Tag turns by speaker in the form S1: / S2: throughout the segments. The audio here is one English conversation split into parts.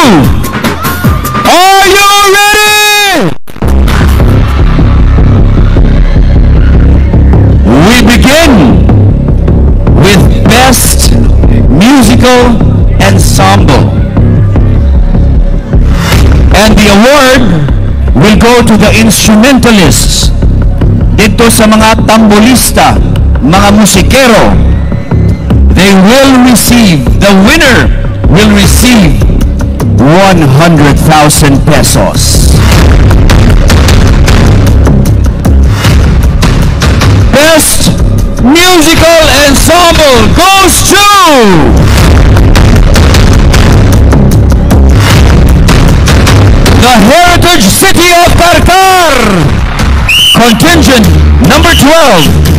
S1: Are you ready? We begin with Best Musical Ensemble. And the award will go to the instrumentalists. Dito sa mga tambolista, mga musikero, they will receive, the winner will receive 100,000 pesos. Best Musical Ensemble goes to the Heritage City of Karkar, contingent number 12.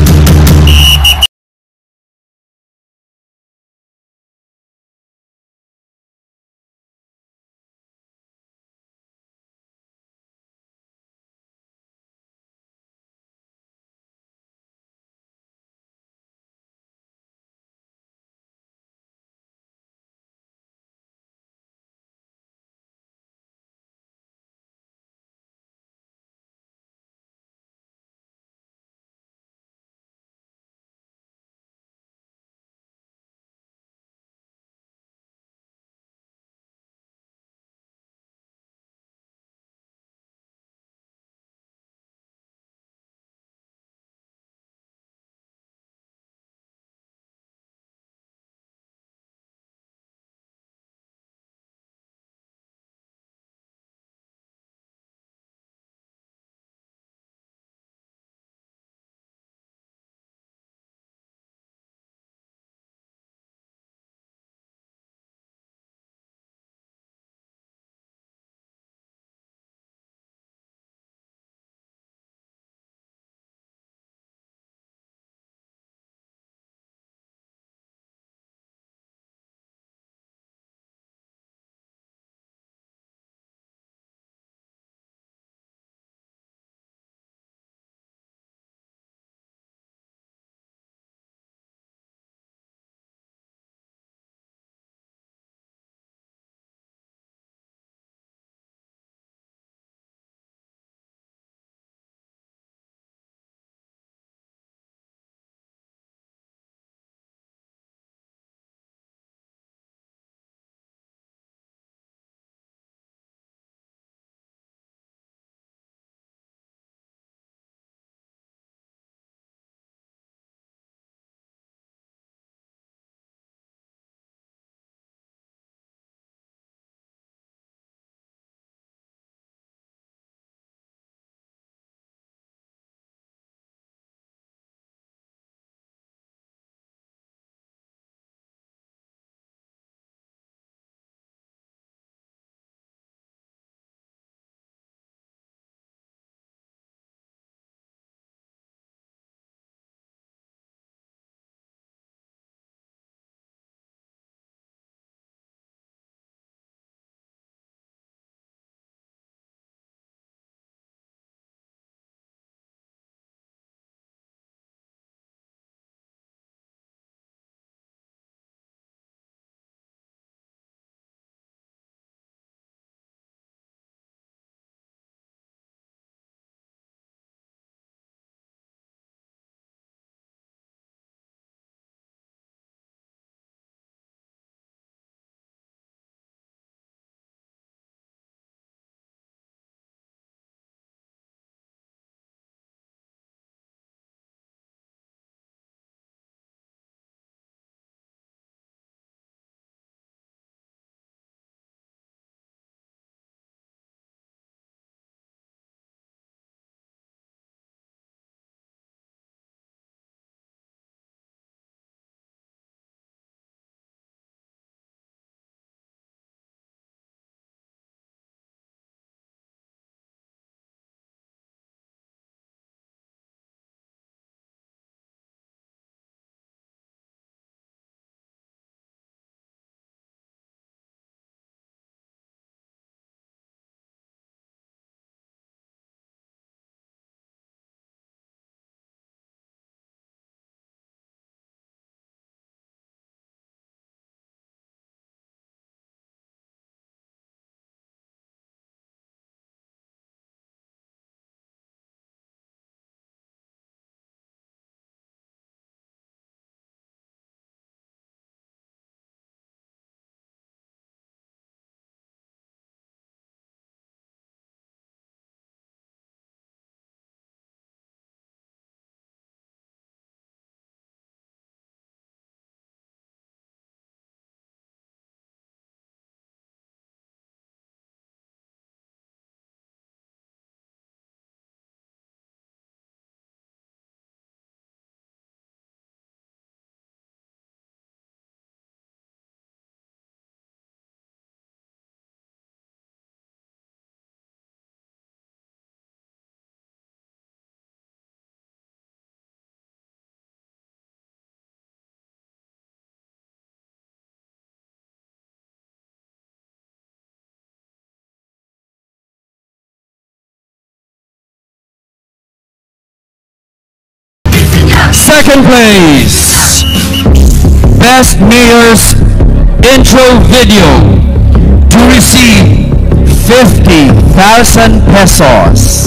S1: Second place, Best Mayor's Intro Video to receive 50,000 pesos.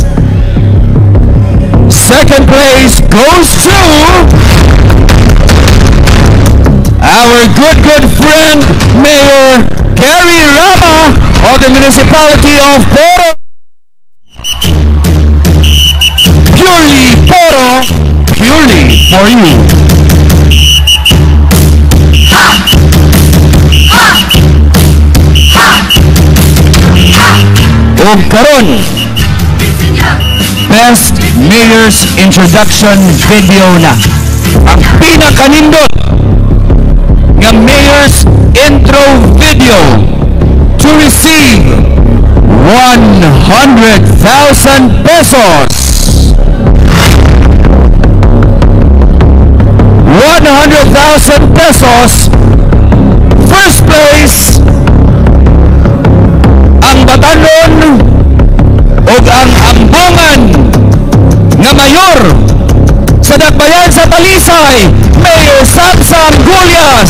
S1: Second place goes to our good friend, Mayor Gary Rama of the Municipality of Poro. Purely Poro, purely for you. O karon, Best Mayor's Introduction Video na. Ang pinakanindot nga Mayor's Intro Video to receive 100,000 pesos. 100,000 pesos. First place, ang Batanon o ang ambungan nga mayor sa Dakbayan sa Talisay, Mayor Samsam Gulyas.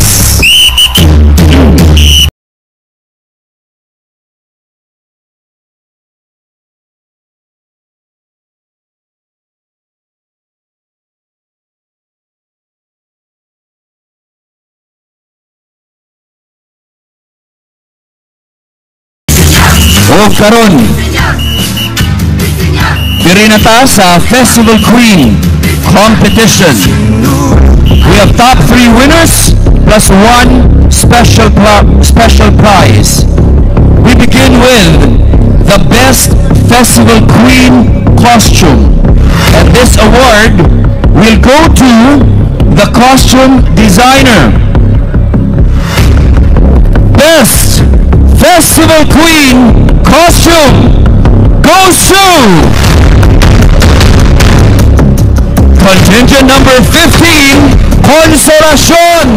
S1: O karon, diri na ta sa Festival Queen competition. We have top 3 winners plus 1 special prize. We begin with the Best Festival Queen Costume, and this award will go to the costume designer. Best Festival Queen Costume goes to contingent number 15, Consolacion.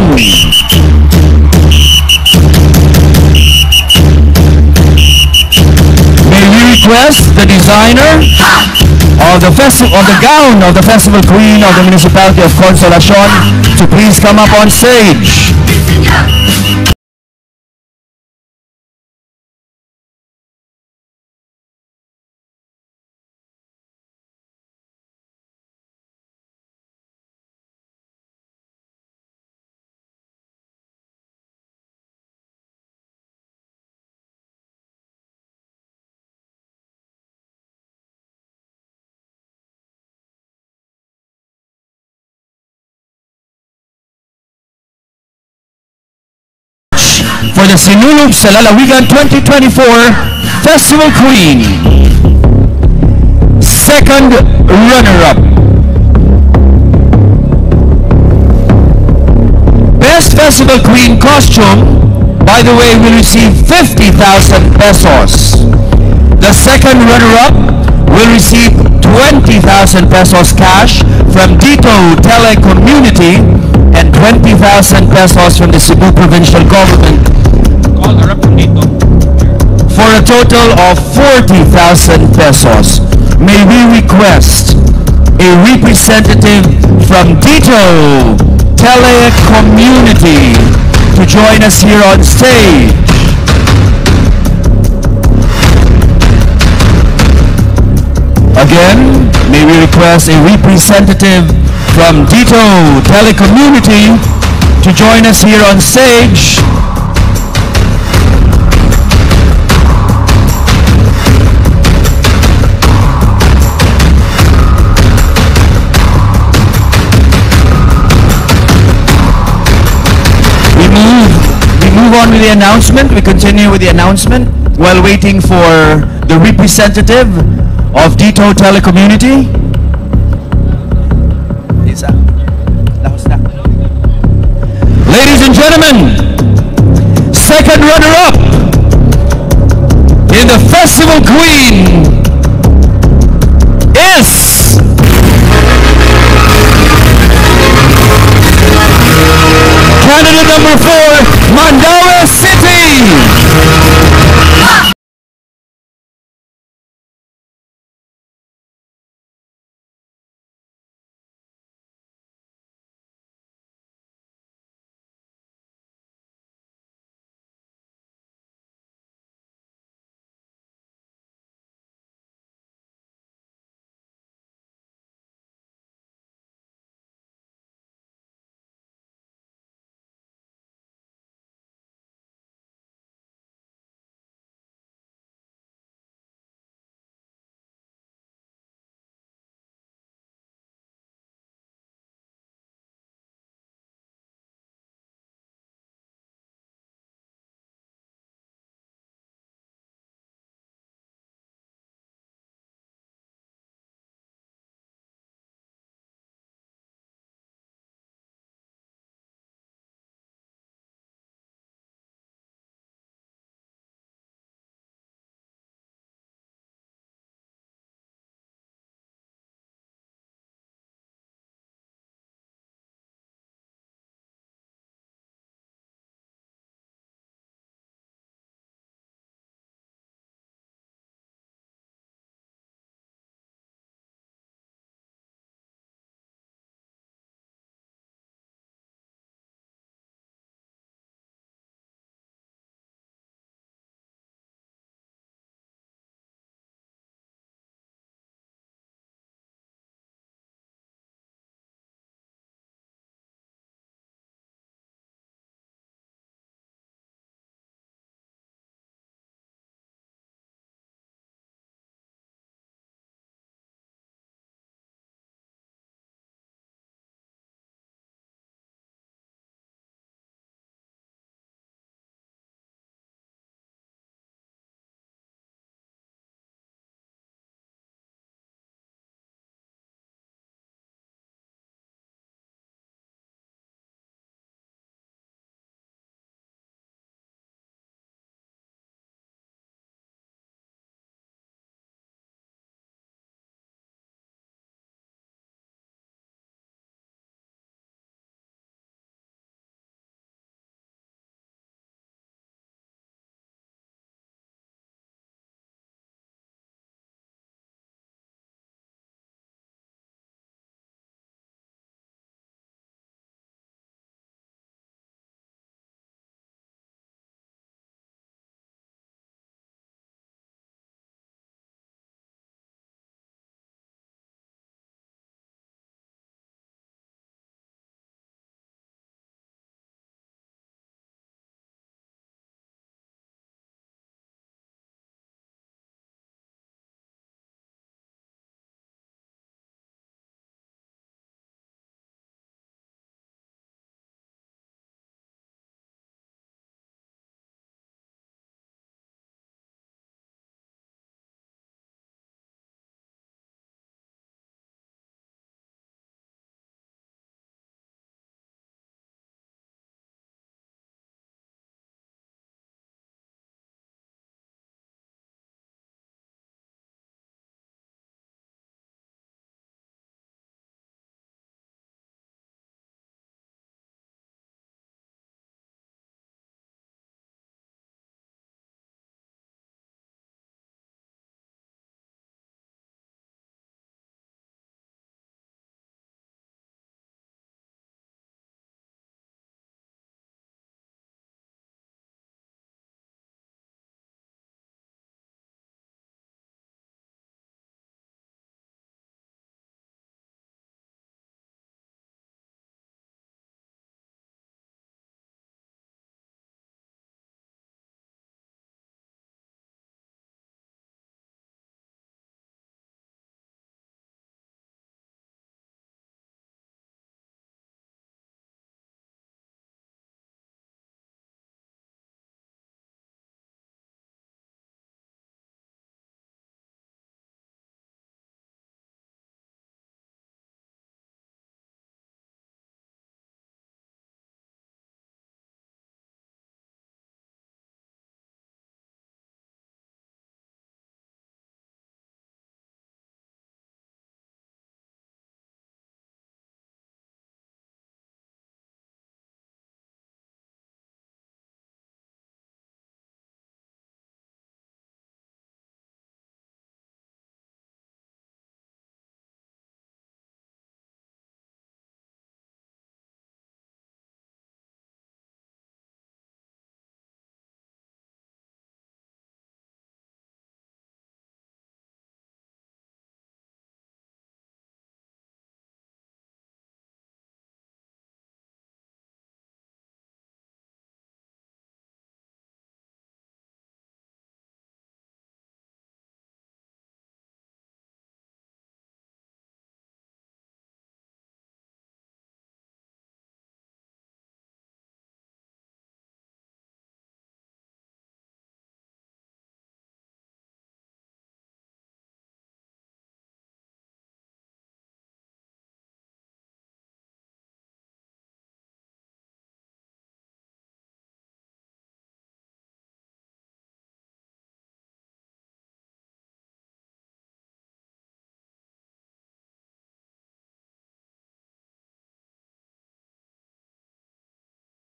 S1: May we request the designer of the gown of the Festival Queen of the Municipality of Consolacion to please come up on stage. For the Sinulog sa Lalawigan 2024 Festival Queen. Second runner-up, Best Festival Queen Costume, by the way, will receive 50,000 pesos. The second runner-up will receive 20,000 pesos cash from Dito Telecommunity and 20,000 pesos from the Cebu Provincial Government, for a total of 40,000 pesos. May we request a representative from Dito Telecommunity to join us here on stage. Again, may we request a representative from Dito Telecommunity to join us here on stage. We move on with the announcement. We continue with the announcement while waiting for the representative of Dito Telecommunity. Ladies and gentlemen, second runner-up in the Festival Queen is candidate number 4, Mandaue City.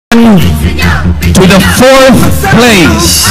S1: to the fourth place.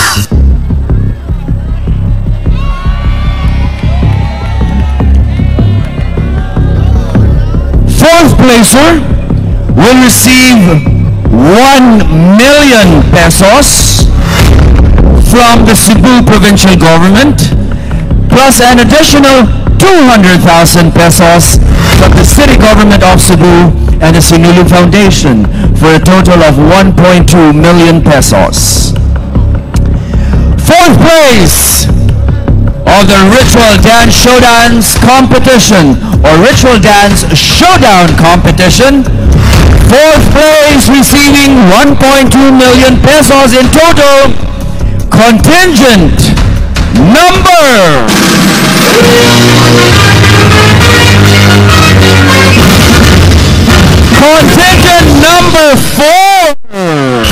S1: Fourth placer will receive 1,000,000 pesos from the Cebu provincial government, plus an additional 200,000 pesos from the city government of Cebu and the Sinulu Foundation, for a total of 1.2 million pesos. Fourth place of the Ritual Dance Showdance competition, or Ritual Dance Showdown competition. Fourth place, receiving 1.2 million pesos in total, contingent number contingent number 4.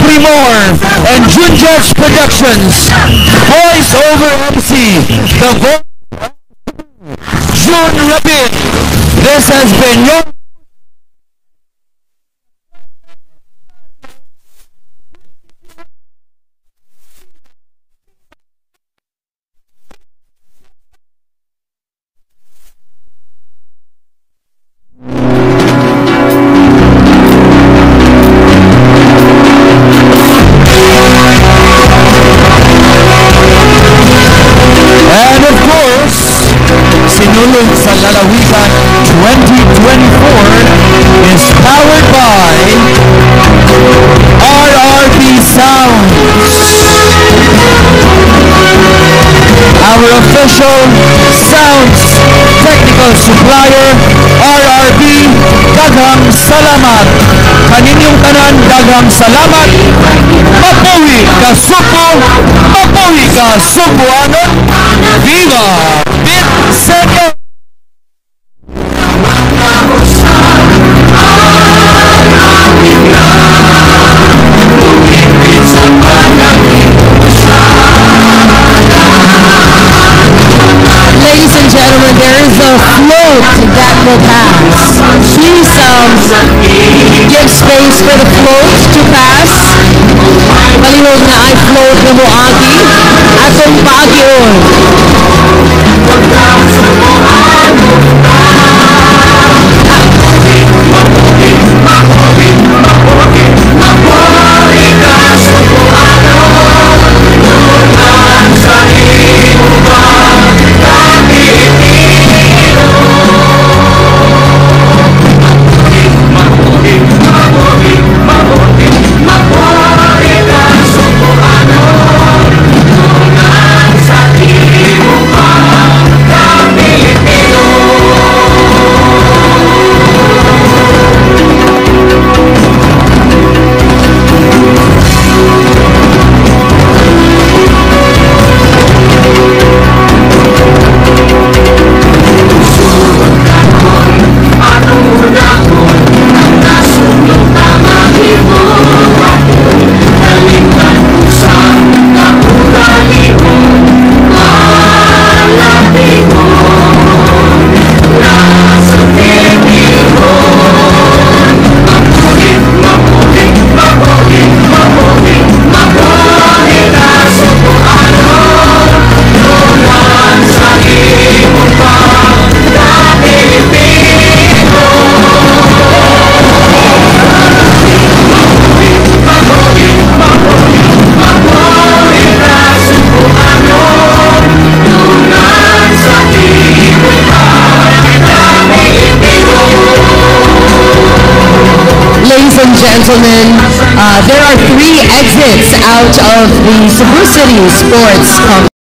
S1: Primor, and Junjudge Productions. Voice over MC, the voice June Rapid. This has been your Sinulog sa Lalawigan 2024 is powered by RRB Sounds. Our official sounds technical supplier, RRB, daghang salamat. Kaninyong tanan, daghang salamat. Mapuwi ka Subo, mapuwi ka Subuanon. Viva Bit Serio!
S2: Ladies and gentlemen, there is a float that will pass. Please give space for the float to pass. Palihog na ay float na moagi atong paagyon. Ladies and gentlemen, there are 3 exits out of the Cebu City Sports Complex.